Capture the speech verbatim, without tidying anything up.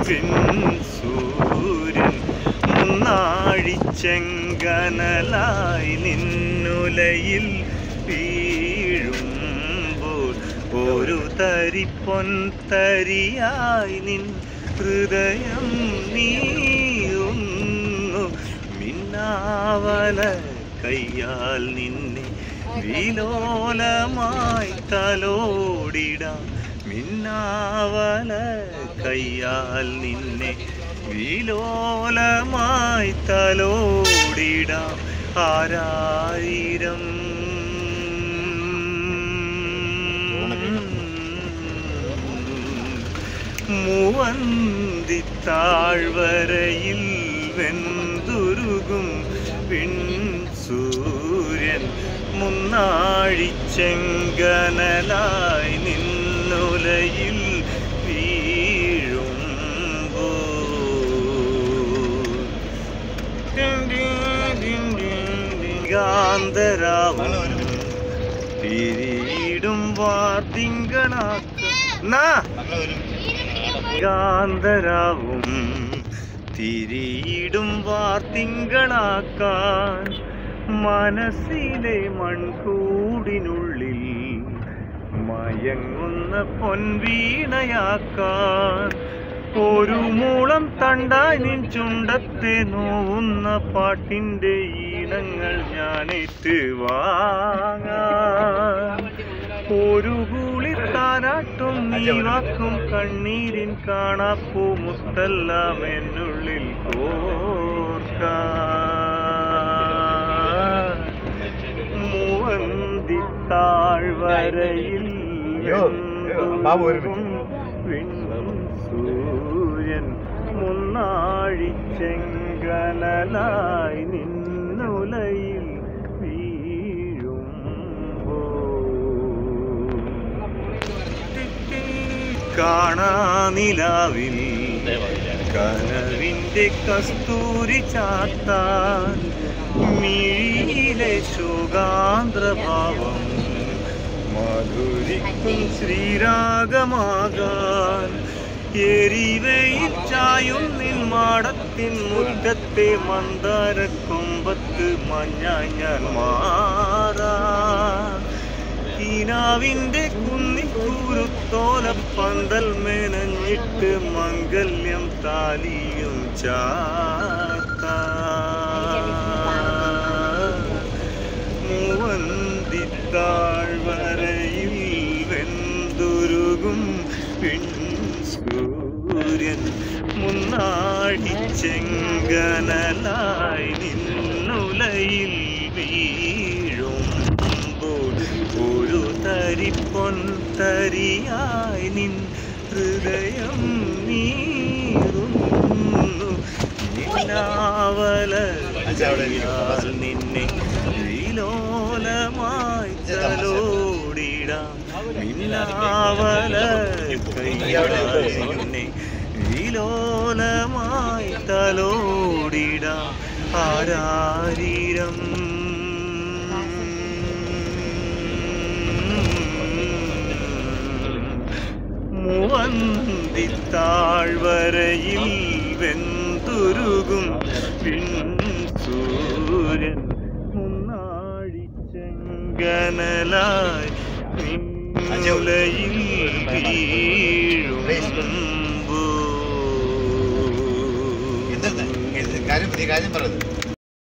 സൂര്യൻ മുന്നാഴിച്ചെങ്കനലായി നിന്നുലയിൽ വീഴുമ്പോൾ ഒരു തരി പൊൻതരിയായി നിൻ ഹൃദയം നീറുന്നു. മിന്നാവല കയ്യാൽ നിന്നെ വിലോലമായി തലോടിടാം. മിന്നാവല കയ്യാൽ നിന്നെ വിലോലമായി തലോടിടാം. ആരായിരം മൂവന്തിത്താഴ്വരയിൽ വെന്തുരുകും പിൻസൂര്യൻ മുന്നാഴിച്ചെങ്കനലായി നിന്നുലയിൽ വീഴുമ്പോൾ ഗാന്ധരാവും തിരിയിടും വാർത്തിങ്കളാക്ക ഗാന്ധരാവും തിരിയിടും വാർത്തിങ്കളാക്കാൻ മനസ്സിലെ മൺകൂടിനുള്ളിൽ മയങ്ങുന്ന പൊൻവീണയാക്കാൻ ഒരു മൂളം തണ്ടായി നിൻ ചുണ്ടത്തെ നോവുന്ന പാട്ടിൻ്റെ ഈണങ്ങൾ ഞാനേറ്റ് വാങ്ങാൻ ഒരു കുളിത്താനാട്ടും നീ വാക്കും കണ്ണീരിൻ കാണാപ്പൂ മുത്തെല്ലാം എന്നുള്ളിൽ കോർക്കാൻ മൂവന്തിത്താഴ്വരയിൽ സൂര്യൻ മുന്നാഴിച്ചെങ്കനലായി നിന്നുലയിൽ കാണാനിലാവിൽ കനവിൻ്റെ കസ്തൂരി ചാത്താൻ മിഴിയിലെ ശോകാന്ത്രഭാവം മധുരിക്കും ശ്രീരാഗമാകാൻ എരിവയിൽ ചായും നിൻ മാടത്തിൻ മുറ്റത്തെ മന്ദാരക്കൊമ്പത്ത് മഞ്ഞായി ഞാൻ മാറാം. ഈനാവിൻ്റെ കുന്നിക്കൂരുത്തോലപ്പന്തൽ മെനഞ്ഞിട്ട് മംഗല്യം താലിയും ചാത്താൻ മൂവന്തിത്താഴ്വരയിൽ വെന്തുരുകും പിൻസൂര്യൻ മുന്നാഴിച്ചെങ്കനലായി നിന്നുലയിൽ വീഴുമ്പോൾ ഒരു തരി പൊൻതരിയായി നിൻ ഹൃദയം നീറുന്നു. നിന്നാവല നിന്നെ വിലോലമായി തലോടിടാം. നിന്നാവല കയ്യാൽ നിന്നെ വിലോലമായി തലോടിടാം. ആരാരിരം മൂവന്തിത്താഴ്വരയിൽ വെന്തുരുകും പിൻസൂര്യൻ മുന്നാഴിച്ചെങ്കനലായി നിന്നുലയിൽ വീഴുമ്പോൾ കാര്യം പറഞ്ഞു